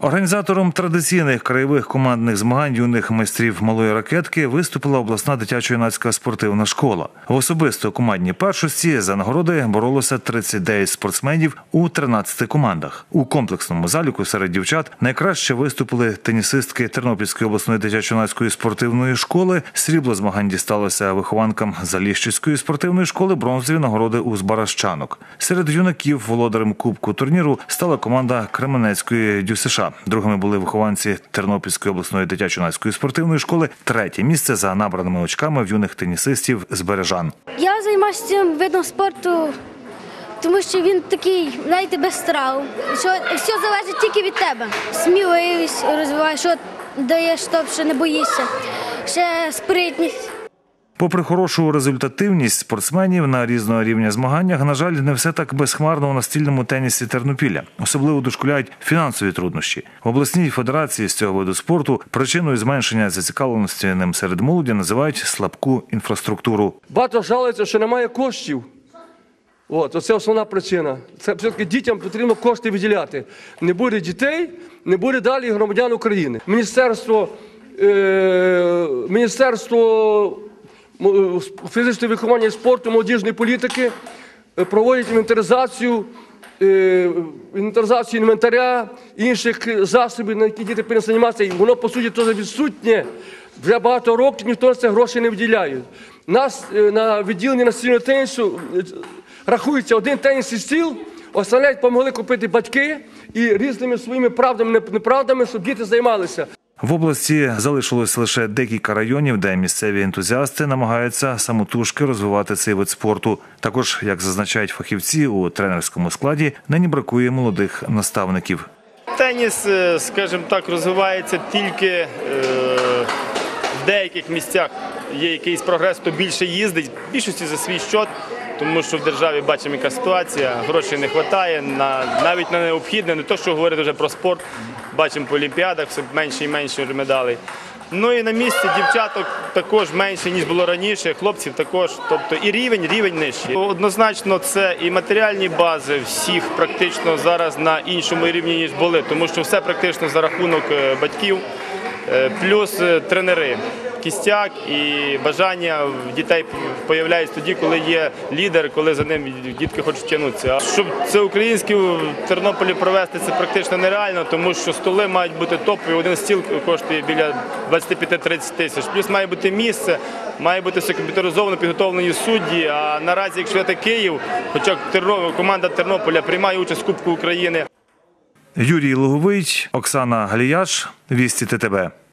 Організатором традиційних краєвих командних змагань юних майстрів малої ракетки виступила обласна дитячо-юнацька спортивна школа. В особисто командній першості за нагороди боролося 39 спортсменів у 13 командах. У комплексному заліку серед дівчат найкраще виступили тенісистки Тернопільської обласної дитячо-юнацької спортивної школи. Срібло змагань дісталося вихованкам Заліщицької спортивної школи, бронзові нагороди у збаращанок. Серед юнаків володарем кубку турніру стала команда Кременецької ДЮСШ. Другими були вихованці Тернопільської обласної дитячо-юнацької спортивної школи. Третє місце за набраними очками в юних тенісистів з Бережан. Я займаюся цим видом спорту, тому що він такий, знаєте, без травм. Що все залежить тільки від тебе. Сміливість розвиваєш, що даєш, що не боїшся. Ще спритність. Попри хорошу результативність спортсменів на різного рівня змаганнях, на жаль, не все так безхмарно у настільному тенісі Тернопілля. Особливо дошкуляють фінансові труднощі. В обласній федерації з цього виду спорту причиною зменшення зацікавленості ним серед молоді називають слабку інфраструктуру. Багато жалуються, що немає коштів. Оце основна причина. Це все-таки дітям потрібно кошти виділяти. Не буде дітей, не буде далі громадян України. Міністерство фізичного виховання і спорту, молодіжної політики проводять інвентаризацію інвентаря, інших засобів, на які діти повинні займатися. І воно, по суті, теж відсутнє. Вже багато років ніхто на це гроші не виділяє. Нас на відділенні настільного тенісу рахується один тенісний стіл, остальне допомогли купити батьки і різними своїми правдами, неправдами, щоб діти займалися. В області залишилось лише декілька районів, де місцеві ентузіасти намагаються самотужки розвивати цей вид спорту. Також, як зазначають фахівці, у тренерському складі нині бракує молодих наставників. Теніс, скажімо так, розвивається тільки в деяких місцях. Є якийсь прогрес, хто більше їздить, в більшості за свій счет, тому що в державі бачимо, яка ситуація, грошей не вистачає, навіть на необхідне, не то, що говорити вже про спорт, бачимо по олімпіадах, все менше і менше медалей. Ну і на місці дівчаток також менше, ніж було раніше, хлопців також, тобто і рівень нижчий. Однозначно це і матеріальні бази всіх практично зараз на іншому рівні, ніж були, тому що все практично за рахунок батьків, плюс тренери. Кістяк і бажання в дітей з'являється тоді, коли є лідер, коли за ним дітки хочуть тягнутися. Щоб це українське в Тернополі провести, це практично нереально, тому що столи мають бути топові, один стіл коштує біля 25-30 тисяч. Плюс має бути місце, має бути все комп'ютеризовано, підготовлені судді. А наразі, якщо це Київ, хоча команда Тернополя приймає участь в Кубку України. Юрій Луговий, Оксана Галіяш, Вісті ТТБ.